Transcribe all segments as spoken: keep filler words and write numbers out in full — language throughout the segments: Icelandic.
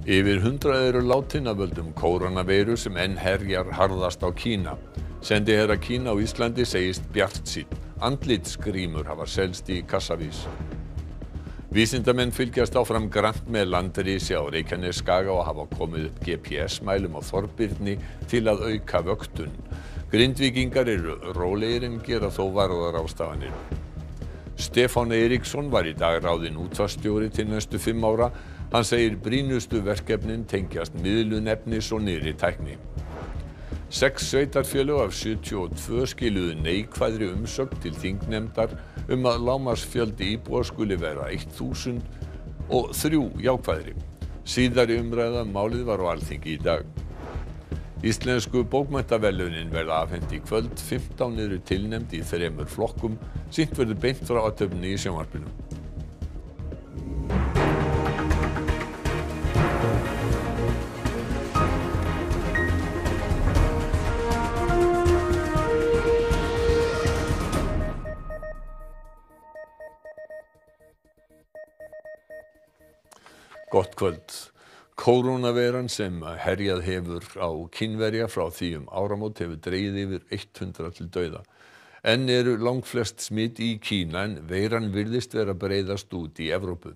Yfir hundrað eru látin af völdum kórónuveiru sem enn herjar harðast á Kína. Sendiherra Kína á Íslandi segist bjartsýnn. Andlitsgrímur hafa selst í kassavís. Vísindamenn fylgjast áfram grannt með landrisi á Reykjanesskaga og hafa komið upp G P S mælum á Þorbirni til að auka vöktun. Grindvíkingar eru rólegir en gera þó varúðarráðstafanir. Stefán Eiríksson var í dag ráðinn útvarpsstjóri til næstu fimm ára. Hann segir brýnustu verkefnin tengjast miðlun efnis og nýrri tækni. Sex sveitarfélög af sjötíu og tvö skiluðu neikvæðri umsögn til þingnefndar um að lágmarksfjöldi íbúa skuli vera þúsund og þrjú jákvæðri. Síðari umræða um málið var á Alþingi í dag. Íslensku bókmenntaverðlaunin verða afhent í kvöld. fimmtán eru tilnefnd í þremur flokkum. Sýnt verður beint frá athöfninni í sjónvarpinu. Gott kvöld. Kórónuveiran sem herjað hefur á Kínverja frá því um áramót hefur dregið yfir hundrað til dauða. Enn eru langflest smit í Kína en veiran virðist vera að breiðast út í Evrópu.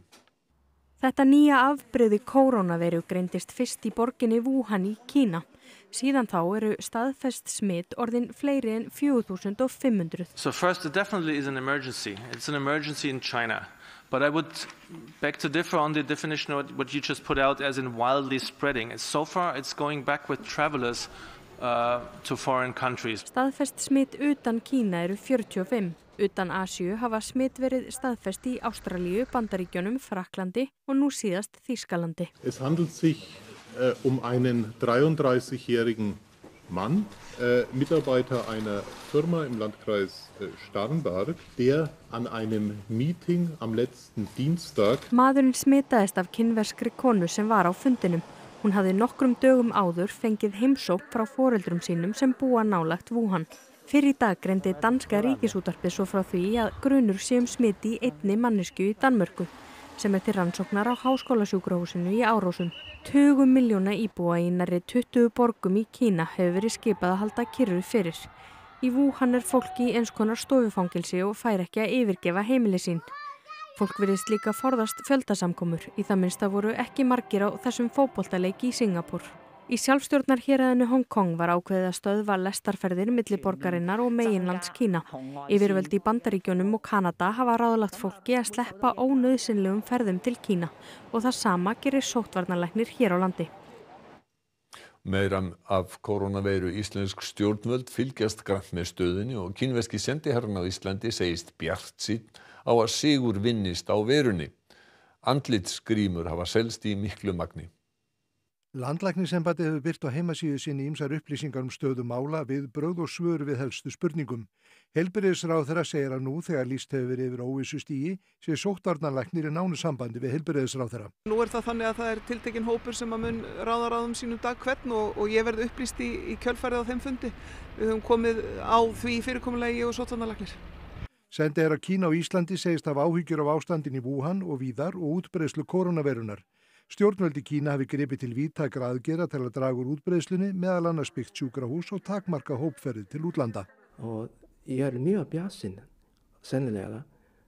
Þetta nýja afbrigði kórónuveiru greindist fyrst í borginni Wuhan í Kína. Síðan þá eru staðfest smit orðin fleiri en fjögur þúsund og fimm hundruð. So first, it definitely is an emergency. It's an emergency in China. But I would beg to differ on the definition of what you just put out as in wildly spreading. So far, it's going back with travelers uh, to foreign countries. Staðfest smit utan Kína eru fjörutíu og fimm. Utan Asíu hafa smit verið staðfest í Ástralíu, Bandaríkjunum, Frakklandi og nú síðast Þýskalandi. Es handelt sich äh, um einen dreiunddreißigjährigen Mann, äh, Mitarbeiter einer Firma im Landkreis äh, Starnberg, der an einem Meeting am letzten Dienstag. Maðurinn smitaðist af kínverskri konu sem var á fundinum. Hún hafði nokkrum dögum áður fengið heimsókn frá foreldrum sínum sem búa nálægt Wuhan. Fyrr í dag greindi danska ríkisútvarpið svo frá því að grunur sé um smiti í einni manneskju í Danmörku, sem er til rannsóknar á háskólasjúkrahúsinu í Árósum. Tugum milljóna íbúa í nærri tuttugu borgum í Kína hefur verið skipað að halda kyrru fyrir. Í Wuhan er fólk í eins konar stofufangilsi og fær ekki að yfirgefa heimili sín. Fólk virðist líka forðast fjöldasamkomur, í það minnsta voru ekki margir á þessum fótboltaleik í Singapúr. Í sjálfstjórnarhéraðinu Hong Kong var ákveðið að stöðva lestarferðir milli borgarinnar og meginlands Kína. Yfirvöld í Bandaríkjunum og Kanada hafa ráðlagt fólki að sleppa ónauðsynlegum ferðum til Kína og það sama gerir sóttvarnalæknir hér á landi. Meira af kórónuveiru. Íslensk stjórnvöld fylgjast grannt með stöðunni og kínverski sendiherrann á Íslandi segist bjartsýnn á að sigur vinnist á veirunni. Andlitsgrímur hafa selst í miklu magni. Landlæknisembættið hefur birt á heimasíðu sinni ýmsar upplýsingar um stöðu mála, viðbrögð og svör við helstu spurningum. Heilbrigðisráðherra segir að nú þegar lýst hefur verið yfir óvissustigi sé sóttvarnalæknir í nánu sambandi við heilbrigðisráðherra. Nú er það þannig að það er tiltekinn hópur sem að mun ráða ráðum sínum dag hvern og, og ég verði upplýst í, í kjölfarið á þeim fundi. Við höfum komið á því fyrirkomulagi og sóttvarnalæknir. Sendiherra Kína á Íslandi segist hafa áhyggjur af ástandinu í Wuhan og víðar og útbreiðslu kórónuveirunar. Stjórnvöld í Kína hafi gripið til víðtækra aðgerða til að draga úr útbreiðslunni, meðal annars byggt sjúkrahús og takmarka hópferðir til útlanda. Og ég er mjög bjartsýnn, sennilega,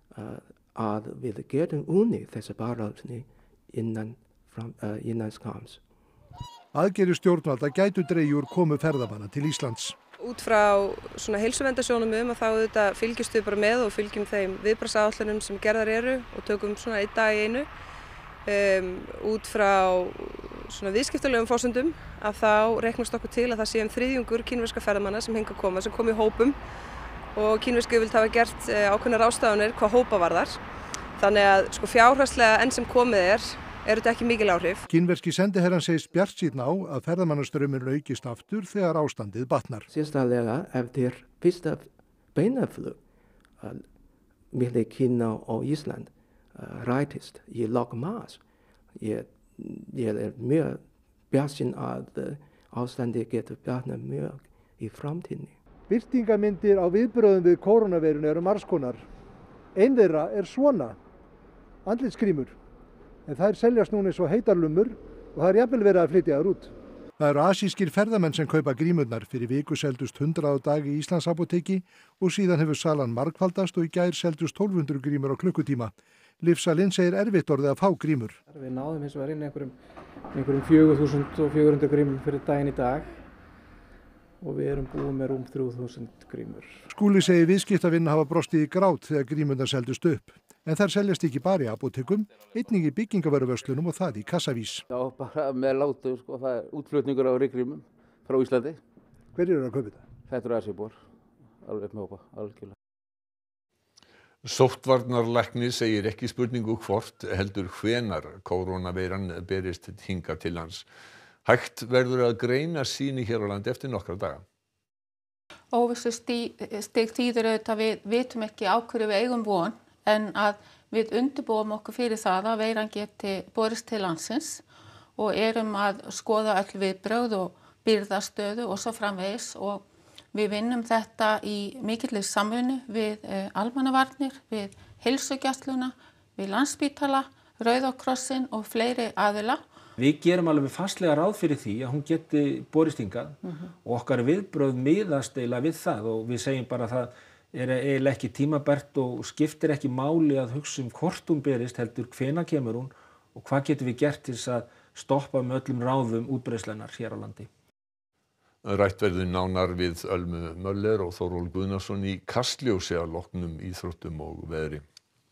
að við getum unnið þessa baráttu innan, uh, innan skams. Aðgerðir stjórnvalda gætu dregið úr komu ferðamanna til Íslands. Út frá svona heilsuverndarsjónarmiðum að þá auðvitað fylgjumst við bara með og fylgjum þeim viðbragðsáætlunum sem gerðar eru og tökum svona einn dag í einu. Um, út frá svona viðskiptalegum forsendum að þá reiknast okkur til að það sé um þriðjungur kínverska ferðamanna sem hingað koma sem kom í hópum og kínverski yfirvöld hafa gert uh, ákveðnar ráðstafanir hvað hópa varðar. Þannig að sko fjárhagslega enn sem komið er, eru þetta ekki mikil áhrif. Kínverski sendiherrann segist bjartsýnn á að ferðamannastraumurinn aukist aftur þegar ástandið batnar. Sérstaklega eftir fyrsta beinaflug uh, milli Kína og Ísland Uh, rætist í lok mars. Ég, ég er mjög bjartsýnn að uh, ástandi getur batnað mjög í framtíðinni. Birtingarmyndir á viðbrögðum við kórónuveirunni eru margs konar. Ein þeirra er svona, andlitsgrímur. En þær seljast núna eins og heitar lumur og það er jafnvel verið að flytja þær út. Það eru asískir ferðamenn sem kaupa grímurnar. Fyrir viku seldust hundrað á dag í Íslandsapóteki og síðan hefur salan margfaldast og í gær seldust tólf hundruð grímur á klukkutíma. Lyfsalinn segir erfitt orðið að fá grímur. Við náðum hins vegar inn einhverjum, einhverjum fjögur þúsund og fjögur hundruð grímur fyrir daginn í dag og við erum búið með rúm þrjú þúsund grímur. Skúli segir viðskiptavinna hafa brostið í grát þegar grímurnar seldust upp. En þær seljast ekki bara í apótekum, einnig í byggingavöruverslunum og það í kassavís. Já, bara með látu, sko, það er útflutningur á ryggrímum frá Íslandi. Hverjir eru að kaupa þetta? Þetta eru asíbúar, alveg upp með hópa, algjörlega. Sóttvarnarlæknir segir ekki spurningu hvort heldur hvenar kórónuveiran berist hingað til lands. Hægt verður að greina sýni hér á landi eftir nokkra daga. Óvissustig þýðir auðvitað að við vitum ekki á hverju við eigum von en að við undirbúum okkur fyrir það að veiran geti borist til landsins og erum að skoða öll viðbrögð og birgðastöðu og svo framvegis og við vinnum þetta í mikilli samvinnu við eh, almannavarnir, við heilsugæsluna, við Landspítala, Rauða krossinn og fleiri aðila. Við gerum alveg fastlega ráð fyrir því að hún geti borist hingað mm-hmm. og okkar viðbrögð miðast eiginlega við það og við segjum bara að það er eiginlega ekki tímabært og skiptir ekki máli að hugsa um hvort hún berist heldur hvenær kemur hún og hvað getum við gert til þess að stoppa með öllum ráðum útbreiðslennar hér á landi. Rætt verður nánar við Ölmu Möller og Þórólf Guðnason í Kastljósi að loknum íþróttum og veðri.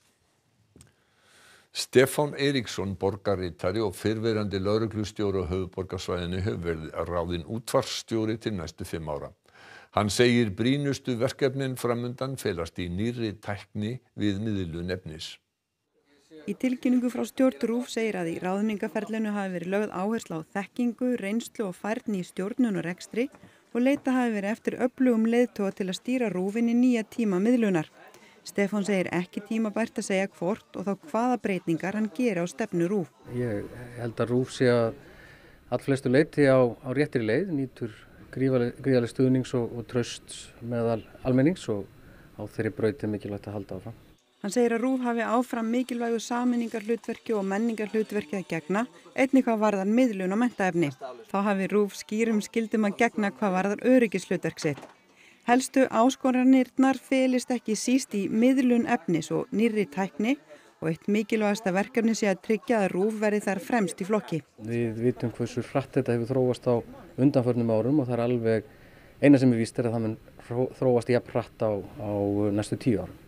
Stefán Eiríksson, borgarritari og fyrrverandi lögreglustjóri á höfuðborgarsvæðinu hefur verið ráðinn útvarpsstjóri til næstu fimm ára. Hann segir brýnustu verkefnin framundan felast í nýrri tækni við miðlun efnis. Í tilkynningu frá stjórn RÚV segir að í ráðningaferlinu hafi verið lögð áhersla á þekkingu, reynslu og færni í stjórnun og rekstri og leita hafi verið eftir öflugum leiðtoga til að stýra RÚV-inn í nýja tíma miðlunar. Stefán segir ekki tímabært að segja hvort og þá hvaða breytingar hann geri á stefnu RÚV. Ég held að RÚV sé að allflestu leiti á, á réttri leið, nýtur gríðarleg stuðnings og, og trausts meðal almennings og á þeirri braut er mikilvægt að halda áfram. Hann segir að RÚV hafi áfram mikilvægu sameiningarhlutverki og menningarhlutverki að gegna, einnig hvað varðar miðlun og menntaefni. Þá hafi RÚV skýrum skildum að gegna hvað varðar öryggishlutverk sitt. Helstu áskoranirnar felist ekki síst í miðlun efnis og nýrri tækni og eitt mikilvægasta verkefni sé að tryggja að RÚV verði þar fremst í flokki. Við vitum hversu hratt þetta hefur þróast á undanförnum árum og það er alveg eina sem er víst er að það mun þróast jafn hratt á, á næstu tíu árum.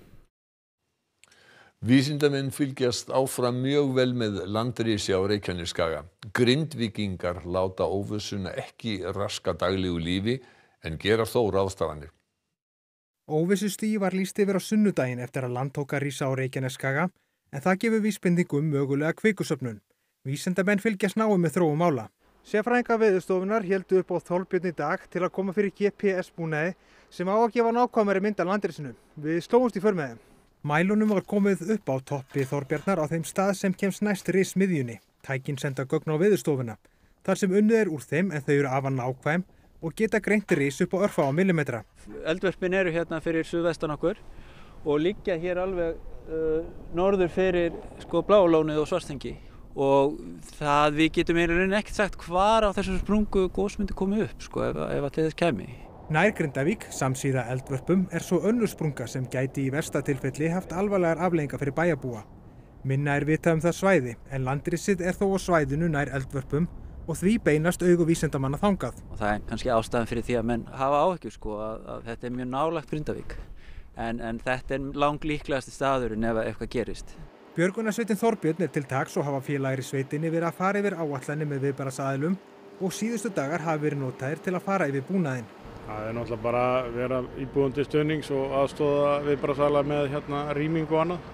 Vísindamenn fylgjast áfram mjög vel með landrisi á Reykjanesskaga. Grindvíkingar láta óvissuna ekki raska daglegu lífi en gera þó ráðstafanir. Óvissustigi var lýst yfir á sunnudaginn eftir að land tók að rísa á Reykjanesskaga en það gefur vísbendingu um mögulega kvikusöfnun. Vísindamenn fylgjast náið með þróun mála. Sérfræðingar Veðurstofunnar héldu upp á Þorbjörn í dag til að koma fyrir G P S búnaði sem á að gefa nákvæmari mynd af landrisinu. Við slóumst í för með þeim. Mælunum var komið upp á toppi Þorbjarnar á þeim stað sem kemst næst rismiðjunni. Tækin senda gögn á Veðurstofuna. Þar sem unnið er úr þeim en þau eru afar nákvæm og geta greint ris upp á örfáa millimetra. Eldvörpin eru hérna fyrir suðvestan okkur og liggja hér alveg uh, norður fyrir sko Bláalónið og Svartsengi. Og það við getum eiginlega ekkert sagt hvar á þessum sprungu gos myndi komið upp sko ef, ef að til þess kæmi. Nær Grindavík, samsíða eldvörpum, er svo önnur sprunga sem gæti í versta tilfelli haft alvarlegar afleiðingar fyrir bæjarbúa. Minna er vitað um það svæði, en landrisið er þó á svæðinu nær eldvörpum og því beinast augu vísindamanna þangað. Og það er kannski ástæðan fyrir því að menn hafa áhyggjur sko að, að þetta er mjög nálægt Grindavík. En, en þetta er langlíklegasti staðurinn ef eitthvað gerist. Björgunarsveitin Þorbjörn er til taks og hafa félagar í sveitinni verið að fara yfir áætlanir með viðbragðsaðilum og síðustu dagar hafa verið notaðir til að fara yfir búnaðinn. Það er náttúrulega bara að vera íbúum til stuðnings og aðstoða viðbragðsaðila með hérna rýmingu og annað,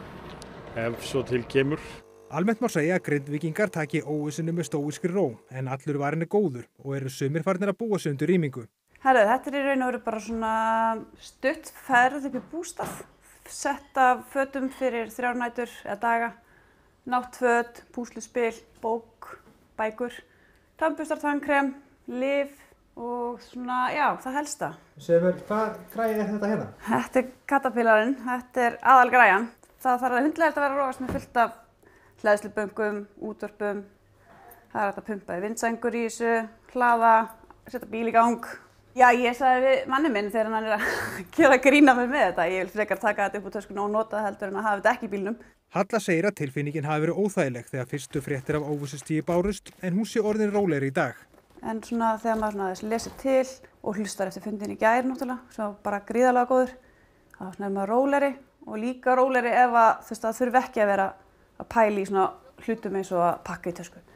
ef svo til kemur. Almennt má segja að Grindvíkingar taki óvissinu með stóískri ró, en allur varinn er góður og eru sumir farnir að búa sig undir rýmingu. Herðu, þetta er í raun og veru bara svona stutt ferð upp í bústað, sett af fötum fyrir þrjár nætur eða daga, náttföt, púsluspil, bók, bækur, tannburstar, tannkrem, lyf, og svona, já, það helsta. Segðu mér, hvað græði er þetta hérna? Þetta er Caterpillarinn, þetta er aðalgræjan. Það þarf að hundlegast að vera að rogast með fullt af hleðsluböngum, útvarpum. Það Það er hægt að pumpa í vindsængur í þessu, hlaða, setja bíl í gang. Já, ég sagði við manni minn þegar hann er að gera grína mig með þetta. Ég vil frekar taka þetta upp úr töskuna og nota heldur en að hafa þetta ekki í bílnum. Halla segir að tilfinningin hafi verið óþægileg þegar fyrstu fréttir af óvissustigi bárust en hún sé orðin rólegri í dag. En svona þegar maður svona þess lesir til og hlustar eftir fundin í gær náttúrulega, svo bara gríðarlega góður, þá svona er maður rólegri og líka rólegri ef að þú veist það þurfi ekki að vera að pæla í svona hlutum eins og að pakka í tösku.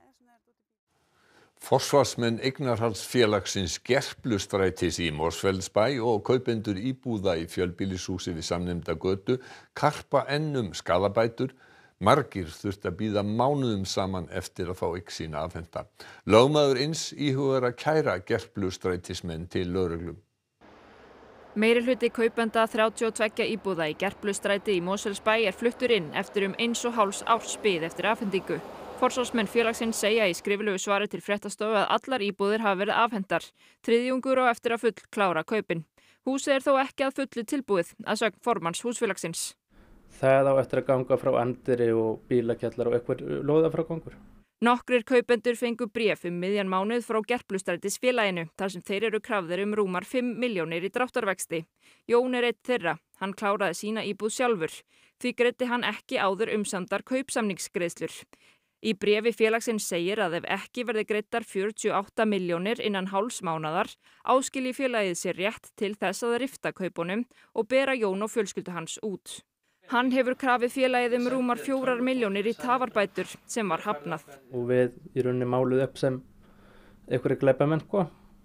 Forsvarsmenn eignarhaldsfélagsins Gerplustrætis í Mosfellsbæ og kaupendur íbúða í fjölbýlishúsi við samnefnda götu karpa enn um skaðabætur. Margir þurftu að bíða mánuðum saman eftir að fá eign sína afhenta. Lögmaður eins íhugar að kæra Gerplustrætismenn til lögreglu. Meirihluti kaupenda þrjátíu og tveggja íbúða í Gerplustræti í Mosfellsbæ er fluttur inn eftir um eins og hálfs árs bið eftir afhendingu. Forsvarsmenn félagsins segja í skriflegu svari til fréttastofu að allar íbúðir hafa verið afhentar. Þriðjungur á eftir að full klára kaupin. Húsið er þó ekki að fullu tilbúið, að sögn formanns húsfélagsins. Það á eftir að ganga frá andiri og bílakjallar og eitthvað lóðafrágangur. Nokkrir kaupendur fengu bréf um miðjan mánuð frá Gerplustrætis félaginu, þar sem þeir eru krafðir um rúmar fimm milljónir í dráttarvexti. Jón er einn þeirra. Hann kláraði sína íbúð sjálfur. Því greiddi hann ekki áður umsamdar kaupsamningsgreiðslur. Í bréfi félagsins segir að ef ekki verði greiddar fjörutíu og átta milljónir innan hálfs mánaðar áskilji félagið sér rétt til þess að rifta kaupunum og bera Jón og fjölskyldu hans út. Hann hefur krafið félagið um rúmar fjórar milljónir í tafarbætur sem var hafnað. Og við í rauninni máluð upp sem einhverju glæpamenn, sko.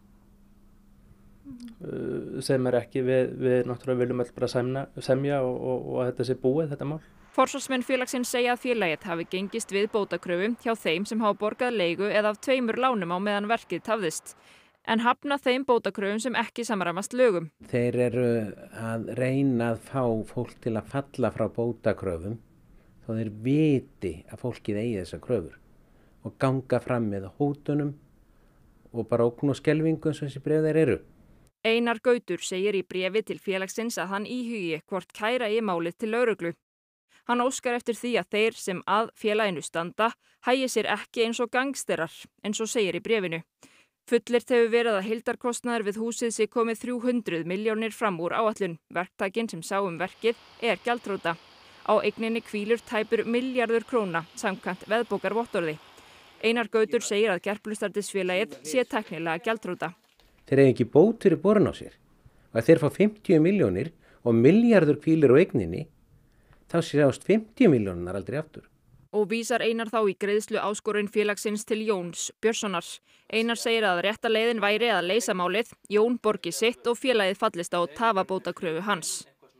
Sem er ekki, við, við náttúrulega viljum öll bara semja, semja og, og, og að þetta sé búið, þetta mál. Forsvarsmenn félagsins segja að félagið hafi gengist við bótakröfu hjá þeim sem hafa borgað leigu eða af tveimur lánum á meðan verkið tafðist. En hafna þeim bótakröfum sem ekki samræmast lögum. Þeir eru að reyna að fá fólk til að falla frá bótakröfum þó þeir viti að fólkið eigi þessar kröfur og ganga fram með hótunum og bara ógn og skelvingu eins og þessi bréf þeir eru. Einar Gautur segir í bréfi til félagsins að hann íhugi hvort kæra í málið til lögreglu. Hann óskar eftir því að þeir sem að félaginu standa hægi sér ekki eins og gangsterar, eins og segir í bréfinu. Fullyrt hefur verið að heildarkostnaður við húsið sé komið þrjú hundruð milljónir fram úr áætlun. Verktakinn sem sá um verkið er gjaldþrota. Á eigninni hvílur tæpur milljarður króna samkvæmt veðbókarvottorði. Einar Gautur segir að Gerplustrætisfélagið sé tæknilega gjaldþrota. Þeir eiga ekki bótur í borun á sér. Og að þeir fá fimmtíu milljónir og milljarður hvílur á eigninni, þá sjást fimmtíu milljónar aldrei aftur. Og vísar Einar þá í greiðslu áskorun félagsins til Jóns Björnssonar. Einar segir að rétta leiðin væri að leysa málið, Jón borgi sitt og félagið fallist á tafabótakröfu hans.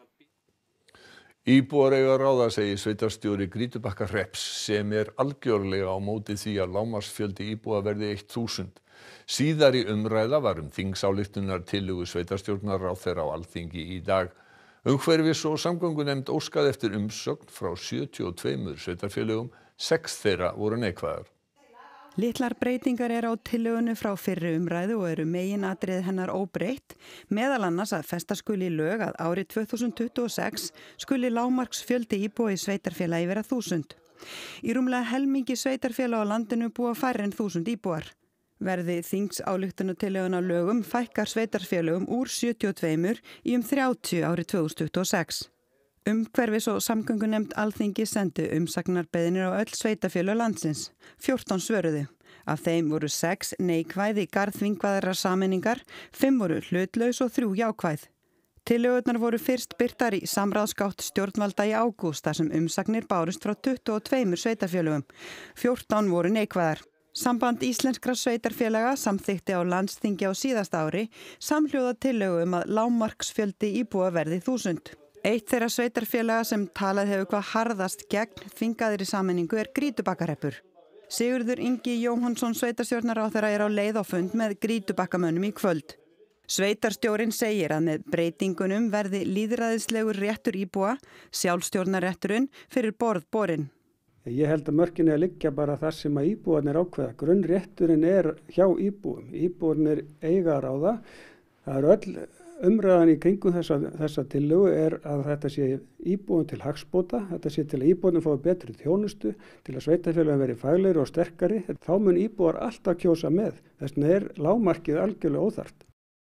Íbúar eiga að ráða, segir sveitarstjóri Grýtubakkahrepps sem er algjörlega á móti því að lágmarksfjöldi íbúa verði eitt þúsund. Síðari umræða var um þingsályktunartillögu sveitarstjórnarráðherra á Alþingi í dag. Umhverfis- og samgöngunefnd óskaði eftir umsögn frá sjötíu og tveimur sveitarfélögum, sex þeirra voru neikvæðar. Litlar breytingar er á tillögunni frá fyrri umræðu og eru meginatriði hennar óbreytt, meðal annars að festa skuli í lög að árið tvö þúsund tuttugu og sex skuli lágmarksfjöldi íbúa í sveitarfélagi vera þúsund. Í rúmlega helmingi sveitarfélaga á landinu búa færri en þúsund íbúar. Verði þingsályktunartillögun á lögum fækkar sveitarfélögum úr sjötíu og tveimur í um þrjátíu árið tvö þúsund tuttugu og sex. Umhverfis- og samgöngunefnd Alþingi sendi umsagnarbeiðnir á öll sveitarfélög landsins. fjórtán svöruðu. Af þeim voru sex neikvæð í garð þvingvaðrar sameiningar, fimm voru hlutlaus og þrjú jákvæð. Tillögurnar voru fyrst birtar í samráðsgátt stjórnvalda í ágúst þar sem umsagnir bárust frá tuttugu og tveimur sveitarfélögum. fjórtán voru neikvæðar. Samband íslenskra sveitarfélaga samþykkti á landsþingi á síðasta ári samhljóða tillögu um að lágmarksfjöldi íbúa verði þúsund. Eitt þeirra sveitarfélaga sem talað hefur hvað harðast gegn þvingaðri sameiningu er Grýtubakkarhreppur. Sigurður Ingi Jóhannsson sveitarstjórnarráðherra er á leið á fund með Grýtubakkamönnum í kvöld. Sveitarstjórinn segir að með breytingunum verði lýðræðislegur réttur íbúa, sjálfstjórnarrétturinn, fyrir borð borinn. Ég held að mörkin er að liggja bara þar sem að íbúarnir ákveða. Grunnrétturinn er hjá íbúum. Íbúarnir eiga að ráða. Það eru öll Umræðan í kringum þessa, þessa tillögu er að þetta sé íbúum til hagsbóta, þetta sé til að íbúum fái betri þjónustu, til að sveitarfélögin verði faglegri og sterkari. Þá mun íbúar alltaf kjósa með. Þess vegna er lágmarkið algjörlega óþarft.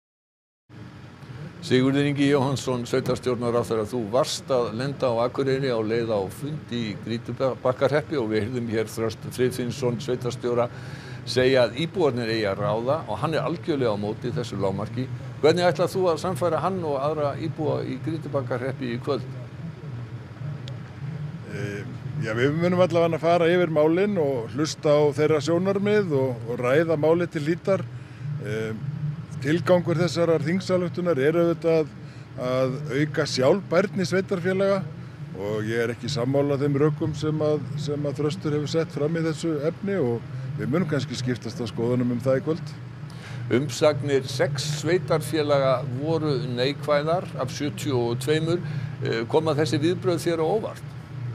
Sigurður Ingi Jóhannsson, sveitarstjórnarráðherra, þú varst að lenda á Akureyri á leið á fundi í Grýtubakkahreppi og við heyrðum hér Þröst Friðfinnsson, sveitarstjóra, segja að íbúarnir eigi að ráða og hann er algjörlega á móti þessu lágmarki. Hvernig ætlað þú að sannfæra hann og aðra íbúa í Grýtubakkahreppi í kvöld? E, já, við munum allavega að fara yfir málin og hlusta á þeirra sjónarmið og, og ræða máli til hlítar. E, tilgangur þessarar þingsályktunar er auðvitað að auka sjálfbærni sveitarfélaga og ég er ekki sammála þeim rökum sem að, sem að Þröstur hefur sett fram í þessu efni og við munum kannski skiptast á skoðunum um það í kvöld. Umsagnir sex sveitarfélaga voru neikvæðar af sjötíu og tvö. Koma þessi viðbrögð þér á óvart?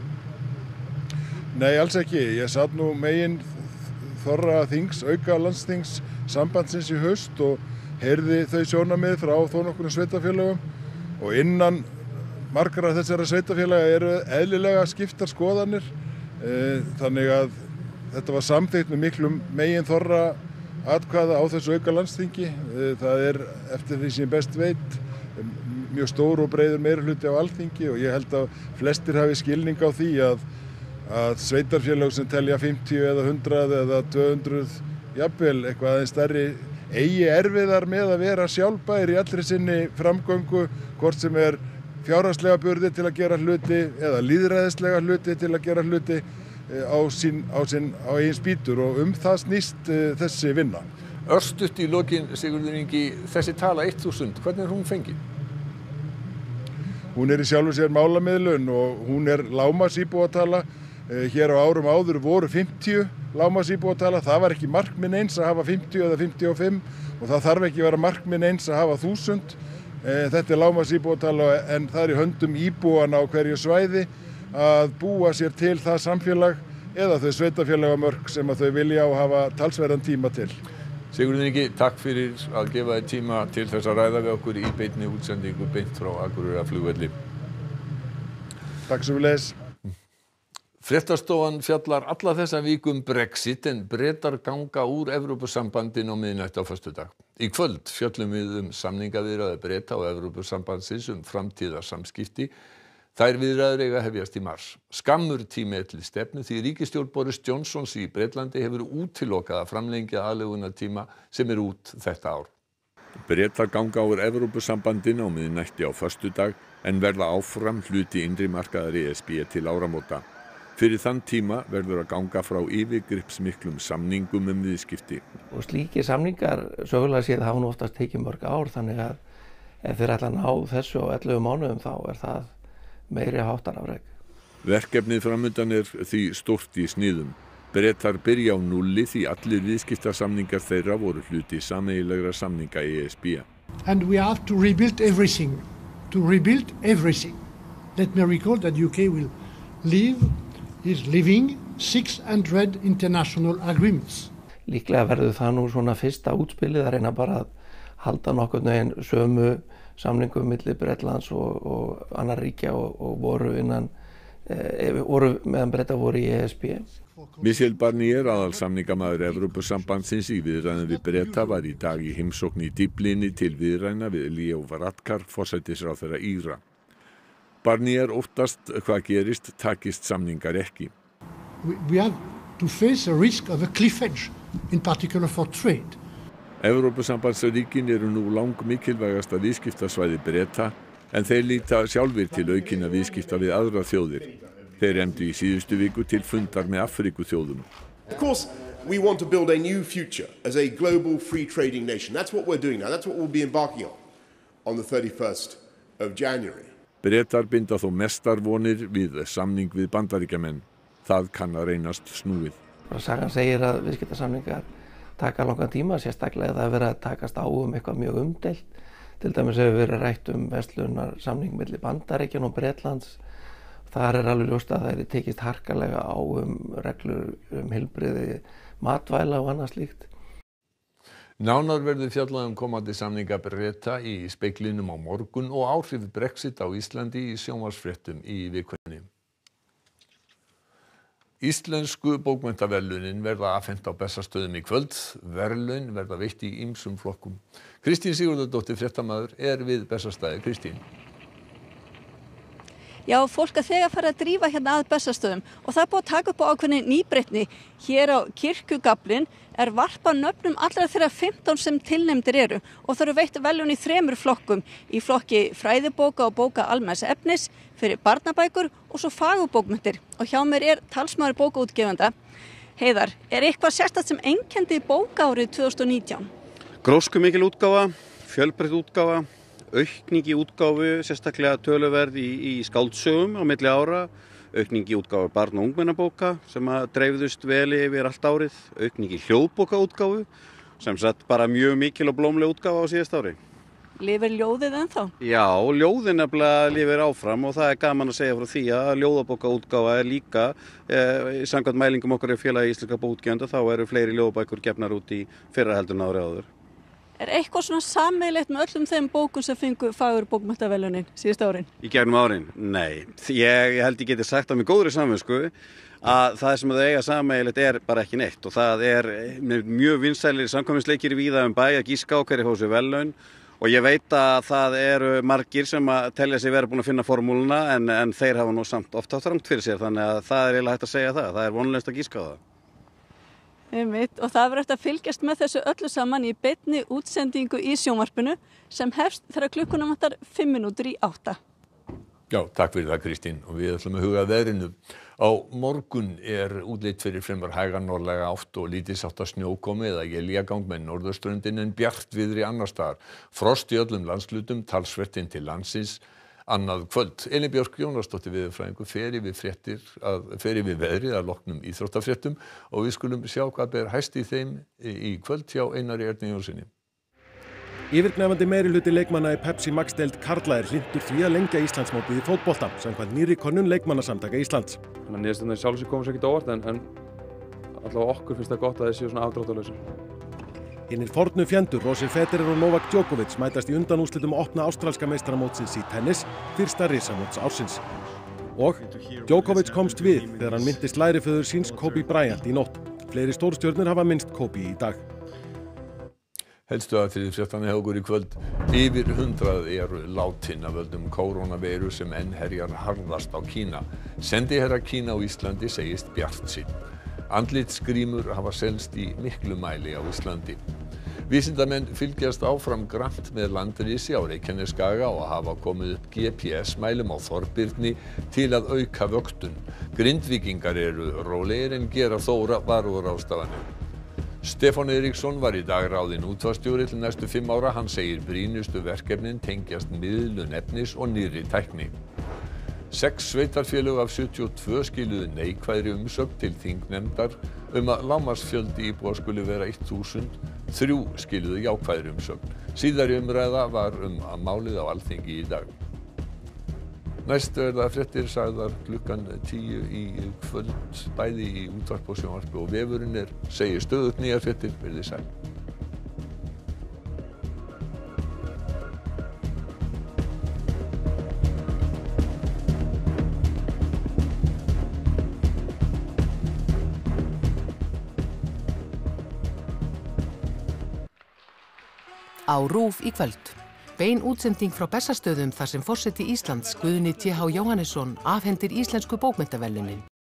Nei, alls ekki. Ég satt nú megin þorra þings, auka landsþings sambandsins í haust og heyrði þau sjónarmið frá þó nokkrum sveitarfélögum og innan margra þessara sveitarfélaga eru eðlilega skiptar skoðanir. Þannig að þetta var samþykkt með miklum megin þorra atkvæða á þessu auka landsþingi. Það er eftir því sem ég best veit mjög stór og breiður meirihluti á Alþingi og ég held að flestir hafi skilning á því að, að sveitarfélög sem telja fimmtíu eða hundrað eða tvö hundruð jafnvel eitthvað aðeins stærri eigi erfiðar með að vera sjálfbær í allri sinni framgöngu, hvort sem er fjárhagslega burði til að gera hluti eða lýðræðislega hluti til að gera hluti á sín, á sín, á eigin spýtur og um það snýst uh, þessi vinna. Örstutt í lokin, Sigurður Ingi, þessi tala þúsund, hvernig er hún fengin? Hún er í sjálfu sér málamiðlun og hún er lágmarksíbúatala. Uh, hér á árum áður voru fimmtíu lágmarksíbúatala, það var ekki markmið eins að hafa fimmtíu eða fimmtíu og fimm og það þarf ekki að vera markmið eins að hafa þúsund. Uh, þetta er lágmarksíbúatala en það er í höndum íbúana á hverju svæði að búa sér til það samfélag eða þau sveitarfélagamörk sem að þau vilja og hafa talsverðan tíma til. Sigurður Ingi, takk fyrir að gefa þér tíma til þess að ræða við okkur í beinni útsendingu beint frá Akureyrarflugvelli. Takk sömuleiðis. Fréttastofan fjallar alla þessa viku um Brexit en Bretar ganga úr Evrópusambandinu á miðnætti á föstudag. Í kvöld fjöllum við um samningaviðræður Breta og Evrópusambandsins um framtíðarsamskipti. Þær viðræður eiga að hefjast í mars. Skammur tími er til stefnu því ríkisstjórn Boris Johnsons í Bretlandi hefur útilokað að framlengja aðlögunartíma sem er út þetta ár. Bretar ganga úr Evrópusambandinu á miðnætti á föstudag en verða áfram hluti innri markaðar E S B til áramóta. Fyrir þann tíma verður að ganga frá yfirgripsmiklum samningum um viðskipti. Og slíkir samningar sögulega séð hafa nú oftast tekið mörg ár þannig að ef þeir ætla að ná þessu á ellefu mánuðum þá er það meiri háttar afrek. Verkefnið framundan er því stórt í sniðum. Bretar byrja á núlli því allir viðskiptasamningar þeirra voru hluti sameiginlegra samninga E S B. And we have to rebuild everything. To rebuild everything. Let me recall that U K will leave, is leaving six hundred international agreements. Líklega verður það nú svona fyrsta útspilið að reyna bara að halda nokkurn veginn sömu samningum milli Bretlands og, og annar ríkja og, og voru innan e, voru meðan Breta voru í E S B. Michel Barnier, aðalsamningamaður Evrópusambandsins í viðræðum við Breta, var í dag í heimsókn í Dyflinni til viðræðna við Leo Varadkar, forsætisráðherra Íra. Barnier óttast hvað gerist takist samningar ekki. We, we have to face a risk of a cliff edge, in particular for trade. Evrópusambandsríkin eru nú langmikilvægasta viðskiptasvæði Breta en þeir líta sjálfir til aukinna viðskipta við aðrar þjóðir. Þeir efndu í síðustu viku til fundar með Afríkuþjóðum. Of course, we want to build a new future as a global free trading nation. That's what we're doing now. That's what we'll be embarking on on the thirty-first of January. Bretar binda þó mestar vonir við samning við Bandaríkjamenn. Það kann að reynast snúið. Sagan segir að viðskiptasamningar taka langan tíma, sérstaklega það hefur verið að takast á um eitthvað mjög umdeilt. Til dæmis hefur verið rætt um verslunarsamning milli Bandaríkjanna og Bretlands. Þar er alveg ljóst að það er tekist harkalega á um reglur um heilbrigði matvæla og annað slíkt. Nánar verður fjallað um komandi samninga Breta í Speglinum á morgun og áhrif Brexit á Íslandi í sjónvarpsfréttum í vikunni. Íslensku bókmenntaverðlaunin verða afhent á Bessastöðum í kvöld. Verðlaun verða veitt í ýmsum flokkum. Kristín Sigurðardóttir fréttamaður er við Bessastaði. Kristín. Já, fólk að þegar fara að drífa hérna að Bessastöðum og það er búið að taka upp á ákveðni nýbreytni. Hér á Kirkjugaflinn er varpað nöfnum allra þeirra fimmtán sem tilnefndir eru og það eru veitt verðlaun í þremur flokkum. Í flokki fræðibóka og bóka almenns efnis, fyrir barnabækur og svo fagurbókmenntir. Og hjá mér er talsmaður bókaútgefanda. Heiðar, er eitthvað sérstakt sem einkenndi bókaárið tvö þúsund og nítján? Gróskumikil útgáfa, fjölbreytt útgáfa, aukning í útgáfu, sérstaklega töluverð í, í skáldsögum á milli ára, aukning í útgáfu barn- og ungmennabóka sem að dreifðust vel yfir allt árið, aukning í hljóðbókaútgáfu sem sagt bara mjög mikil og blómleg útgáfa á síðast ári. Lifir ljóðið ennþá? Já, ljóðin nefnilega lifir áfram og það er gaman að segja frá því að ljóðabókaútgáfa er líka, eh, samkvæmt mælingum okkar í félagi íslenska bókaútgefenda, þá eru fleiri ljóðabækur gefnar út í fyrra heldur en árið áður. Er eitthvað svona sameiginlegt með öllum þeim bókum sem fengu fagurbókmenntaverðlaunin síðust árin? Í gegnum árin? Nei. Ég, ég held ég geti sagt það með góðri samvisku að það sem það eiga sameiginlegt er bara ekki neitt og það er mjög vinsælir samkvæmisleikir víða um bæ að gíska á hverju fá sér verðlaun og ég veit að það eru margir sem að telja sig vera búin að finna formúluna en, en þeir hafa nú samt oft átt rangt fyrir sér þannig að það er eiginlega hægt að segja það. Það er vonlaust að gíska á það. Einmitt, og það verður eftir að fylgjast með þessu öllu saman í beinni útsendingu í sjónvarpinu sem hefst þegar klukkuna vantar fimm mínútur í átta. Já, takk fyrir það Kristín og við ætlum að huga að veðrinu. Á morgun er útlit fyrir fremur hæga norðlæga átt og lítils háttar snjókomi eða éljagang með norðurströndin en bjartviðri annars staðar. Frost í öllum landslutum, talsvert inn til landsins. Annað kvöld. Elín Björk Jónasdóttir veðurfræðingur fer yfir fréttir að fer yfir veðrið að loknum íþróttafréttum og við skulum sjá hvað ber hæst í þeim í kvöld hjá Einari Erni Jónssyni. Yfirgnæfandi meirihluti leikmanna í Pepsi Max deild karla er hlynntur því að lengja Íslandsmótið í fótbolta samkvæmt nýrri könnun leikmannasamtaka Íslands. Þannig að niðurstöðurnar sjálfs sér komast ekkert á óvart en, en allavega okkur finnst það gott að þeir séu svona afdráttarlausir. Hinnir fornu fjændur Roger Federer og Novak Djokovic mætast í undanúrslitum opna ástralska meistaramótsins í tennis, fyrsta risamóts ársins. Og Djokovic komst við þegar hann minntist læriföður síns Kobe Bryant í nótt. Fleiri stórstjörnur hafa minnst Kobe í dag. Helstu að fyrir fréttanna hjá okkur í kvöld. Yfir hundrað eru látin af völdum kórónuveiru sem enn herjar harðast á Kína. Sendiherra Kína á Íslandi segist bjartsýnn. Andlitsgrímur hafa selst í miklu mæli á Íslandi. Vísindamenn fylgjast áfram grannt með landrisi á Reykjanesskaga og hafa komið upp G P S mælum á Þorbirni til að auka vöktun. Grindvíkingar eru rólegir en gera þó varúðarráðstafanir. Stefán Eiríksson var í dag ráðinn útvarpsstjóri til næstu fimm ára. Hann segir brýnustu verkefnin tengjast miðlun efnis og nýrri tækni. Sex sveitarfélög af sjötíu og tvö skiluðu neikvæðri umsögn til þingnefndar um að lágmarksfjöldi íbúa skuli vera þúsund, þrjú skiluðu jákvæðri umsögn. Síðari umræða var um að málið á Alþingi í dag. Næst verða fréttir sagðar klukkan tíu í kvöld, bæði í útvarp og sjónvarpi og vefurinn er segir stöðugt nýjar fréttir, verið sæl. Á RÚV í kvöld. Bein útsending frá Bessastöðum þar sem forseti Íslands Guðni T H Jóhannesson afhendir íslensku bókmenntaverðlaunin.